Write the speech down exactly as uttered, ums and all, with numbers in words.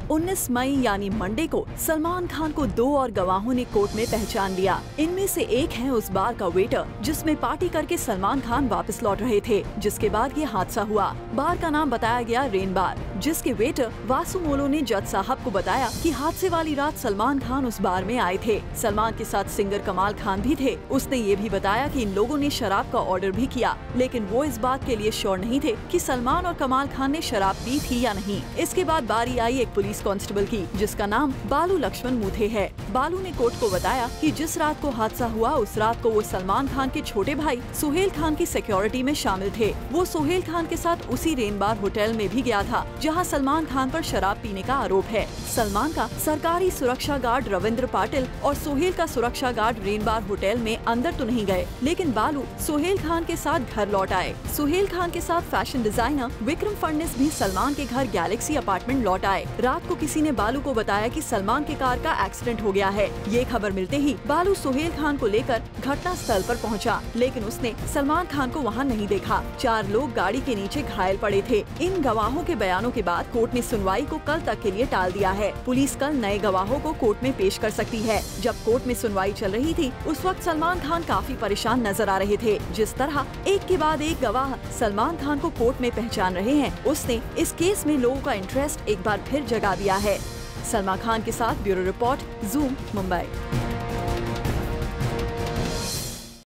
उन्नीस मई यानी मंडे को सलमान खान को दो और गवाहों ने कोर्ट में पहचान लिया। इनमें से एक है उस बार का वेटर जिसमें पार्टी करके सलमान खान वापस लौट रहे थे, जिसके बाद ये हादसा हुआ। बार का नाम बताया गया रेन बार, जिसके वेटर वासु मोलो ने जज साहब को बताया कि हादसे वाली रात सलमान खान उस बार में आए थे। सलमान के साथ सिंगर कमाल खान भी थे। उसने ये भी बताया कि इन लोगों ने शराब का ऑर्डर भी किया, लेकिन वो इस बात के लिए श्योर नहीं थे कि सलमान और कमाल खान ने शराब पी थी या नहीं। इसके बाद बारी आई एक पुलिस कांस्टेबल की, जिसका नाम बालू लक्ष्मण मूथे है। बालू ने कोर्ट को बताया कि जिस रात को हादसा हुआ उस रात को वो सलमान खान के छोटे भाई सुहेल खान की सिक्योरिटी में शामिल थे। वो सुहेल खान के साथ उसी रेन बार होटल में भी गया था जहां सलमान खान पर शराब पीने का आरोप है। सलमान का सरकारी सुरक्षा गार्ड रविंद्र पाटिल और सुहेल का सुरक्षा गार्ड रेन बार होटल में अंदर तो नहीं गए, लेकिन बालू सुहेल खान के साथ घर लौट आए। सुहेल खान के साथ फैशन डिजाइनर विक्रम फडणीस भी सलमान के घर गैलेक्सी अपार्टमेंट लौट आए। रात को किसी ने बालू को बताया कि सलमान के कार का एक्सीडेंट हो गया है। ये खबर मिलते ही बालू सुहेल खान को लेकर घटना स्थल पर पहुंचा, लेकिन उसने सलमान खान को वहां नहीं देखा। चार लोग गाड़ी के नीचे घायल पड़े थे। इन गवाहों के बयानों के बाद कोर्ट ने सुनवाई को कल तक के लिए टाल दिया है। पुलिस कल नए गवाहों को कोर्ट में पेश कर सकती है। जब कोर्ट में सुनवाई चल रही थी उस वक्त सलमान खान काफी परेशान नजर आ रहे थे। जिस तरह एक के बाद एक गवाह सलमान खान को कोर्ट में पहचान रहे हैं, उसने इस केस में लोगों का इंटरेस्ट एक बार फिर जगा दिया है। सलमान खान के साथ ब्यूरो रिपोर्ट, ज़ूम, मुंबई।